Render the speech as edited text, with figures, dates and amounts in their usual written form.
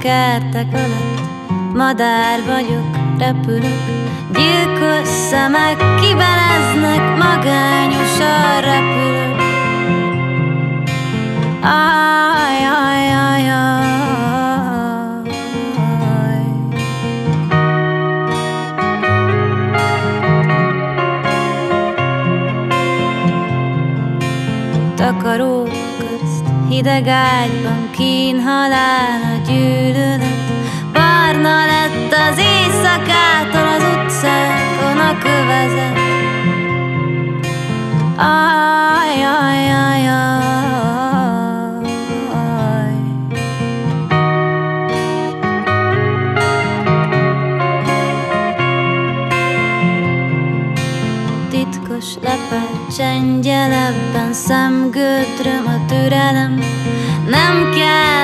kertek alatt, madár vagyok, repülök, gyilkos szemek kibeleznek, magányosan repülök. Aj, aj, aj, aj. Takarók közt, hideg ágyban, kín, halál, a gyűlölet. Barna lett az éjszakától, az utcákon a kövezet. Aj, aj, aj, aj. Titkos lepel, csengyel ebben, szemgödröm a türelem. Nem kell